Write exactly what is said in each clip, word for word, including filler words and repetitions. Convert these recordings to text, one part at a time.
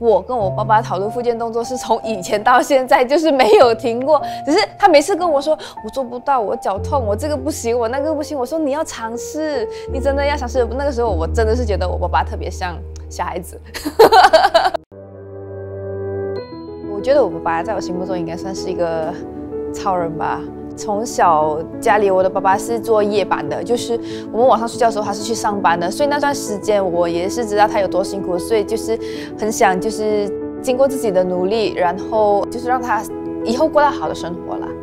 我跟我爸爸讨论复健动作是从以前到现在就是没有停过，只是他每次跟我说我做不到，我脚痛，我这个不行，我那个不行。我说你要尝试，你真的要尝试。那个时候我真的是觉得我爸爸特别像小孩子。我觉得我爸爸在我心目中应该算是一个超人吧。从小家里我的爸爸是做夜班的，就是我们晚上睡觉的时候他是去上班的，所以那段时间我也是知道他有多辛苦，所以就是很想就是经过自己的努力，然后就是让他以后过到好的生活啦。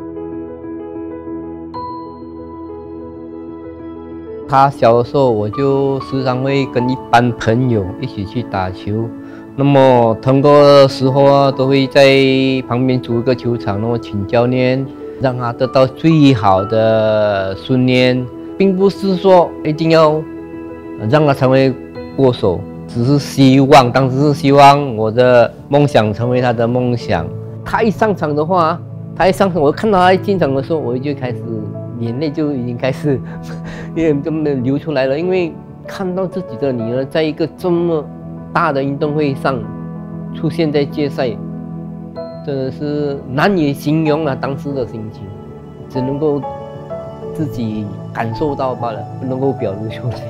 他小的时候，我就时常会跟一班朋友一起去打球。那么通过的时候啊，都会在旁边租一个球场，然后请教练，让他得到最好的训练，并不是说一定要让他成为国手，只是希望，当时是希望我的梦想成为他的梦想。他一上场的话，他一上场，我看到他一进场的时候，我就开始眼泪就已经开始有点这么流出来了，因为看到自己的女儿在一个这么大的运动会上出现在决赛，真的是难以形容了当时的心情，只能够自己感受到罢了，不能够表露出来。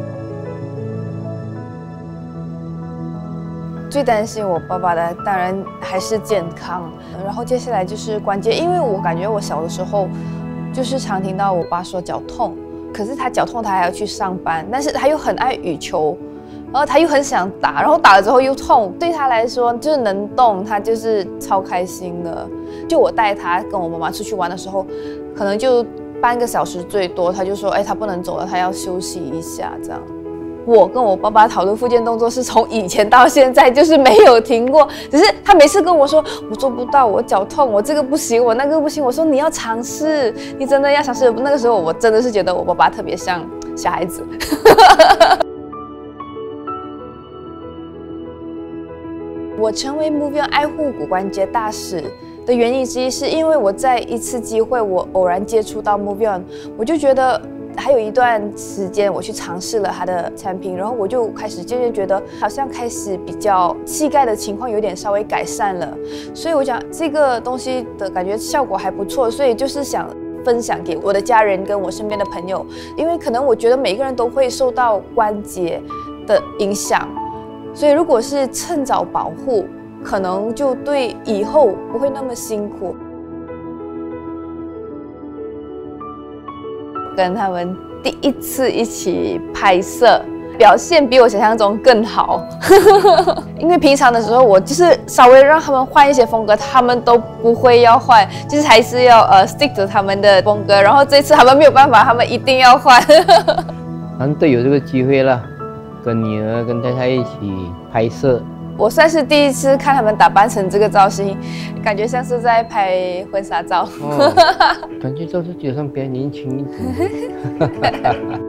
最担心我爸爸的当然还是健康，然后接下来就是关节，因为我感觉我小的时候就是常听到我爸说脚痛，可是他脚痛他还要去上班，但是他又很爱羽球。然后他又很想打，然后打了之后又痛，对他来说就是能动，他就是超开心的。就我带他跟我妈妈出去玩的时候，可能就半个小时最多，他就说，哎，他不能走了，他要休息一下这样。我跟我爸爸讨论复健动作是从以前到现在就是没有停过，只是他每次跟我说我做不到，我脚痛，我这个不行，我那个不行。我说你要尝试，你真的要尝试。那个时候我真的是觉得我爸爸特别像小孩子。我成为 Move On 爱护骨关节大使的原因之一，是因为我在一次机会，我偶然接触到 Move On， 我就觉得还有一段时间我去尝试了它的产品，然后我就开始渐渐觉得好像开始比较膝盖的情况有点稍微改善了，所以我讲这个东西的感觉效果还不错，所以就是想分享给我的家人跟我身边的朋友，因为可能我觉得每个人都会受到关节的影响。所以，如果是趁早保护，可能就对以后不会那么辛苦。跟他们第一次一起拍摄，表现比我想象中更好。因为平常的时候，我就是稍微让他们换一些风格，他们都不会要换，就是还是要呃 stick to 他们的风格。然后这次他们没有办法，他们一定要换。 难得有这个机会了。跟女儿、跟太太一起拍摄， 我算是第一次看他们打扮成这个造型，感觉像是在拍婚纱照。 哦、感觉就是觉得比较年轻一点。